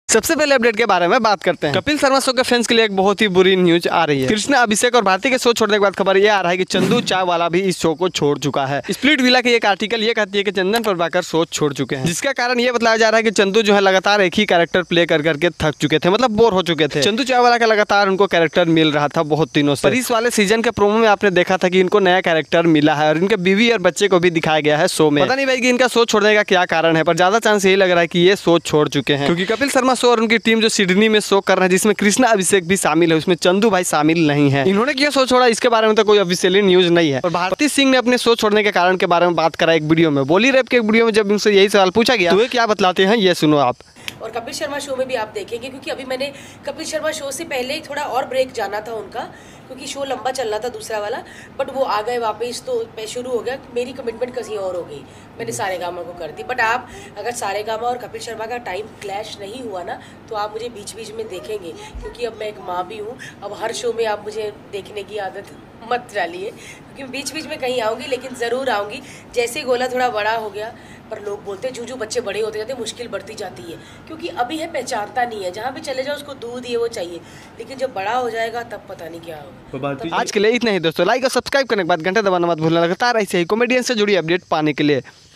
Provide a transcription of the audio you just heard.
सबसे पहले अपडेट के बारे में बात करते हैं। कपिल शर्मा शो के फैंस के लिए एक बहुत ही बुरी न्यूज आ रही है। कृष्णा, अभिषेक और भारती के शो छोड़ने के बाद खबर ये आ रहा है कि चंदू चाय वाला भी इस शो को छोड़ चुका है। स्प्लिट विला की एक आर्टिकल ये कहती है कि चंदन प्रभाकर शो छोड़ चुके हैं, जिसका कारण ये बताया जा रहा है कि चंदू जो है लगातार एक ही कैरेक्टर प्ले कर करके थक चुके थे, मतलब बोर हो चुके थे। चंदू चाय वाला का लगातार उनको कैरेक्टर मिल रहा था बहुत दिनों से। पर इस वाले सीजन के प्रोमो में आपने देखा था कि इनको नया कैरेक्टर मिला है और इनके बीवी और बच्चे को भी दिखाया गया है शो में। पता नहीं भाई कि इनका शो छोड़ने का क्या कारण है, पर ज्यादा चांस यही लग रहा है कि ये शो छोड़ चुके हैं, क्योंकि कपिल शर्मा शो और उनकी टीम जो सिडनी में शो कर रहे हैं, जिसमें कृष्णा अभिषेक भी शामिल है, उसमें चंदू भाई शामिल नहीं है। इन्होंने क्या शो छोड़ा इसके बारे में तो कोई ऑफिशियली न्यूज नहीं है। और भारती सिंह ने अपने शो छोड़ने के कारण के बारे में बात करा एक वीडियो में। बोली रैप के एक वीडियो में जब उनसे यही सवाल पूछा गया तो वे क्या बतलाते हैं, ये सुनो आप। और कपिल शर्मा शो में भी आप देखेंगे, क्योंकि अभी मैंने कपिल शर्मा शो से पहले थोड़ा और ब्रेक जाना था उनका, क्योंकि शो लंबा चल रहा था दूसरा वाला, बट वो आ गए वापस तो शुरू हो गया। मेरी कमिटमेंट कहीं और हो गई, मैंने सारेगामा को कर दी। बट आप अगर सारेगामा और कपिल शर्मा का टाइम क्लैश नहीं हुआ ना, तो आप मुझे बीच बीच में देखेंगे, क्योंकि अब मैं एक माँ भी हूँ। अब हर शो में आप मुझे देखने की आदत मत डालिए, क्योंकि बीच बीच में कहीं आऊँगी, लेकिन ज़रूर आऊँगी। जैसे गोला थोड़ा बड़ा हो गया, पर लोग बोलते हैं जो बच्चे बड़े होते जाते हैं मुश्किल बढ़ती जाती है, क्योंकि अभी है पहचानता नहीं है, जहाँ भी चले जाओ उसको दूध ये वो चाहिए, लेकिन जब बड़ा हो जाएगा तब पता नहीं क्या होगा। आज के लिए इतना ही दोस्तों, लाइक और सब्सक्राइब करने के बाद घंटा दबाना मत भूलना। लगातार ऐसे ही कॉमेडियन से जुड़ी अपडेट पाने के लिए।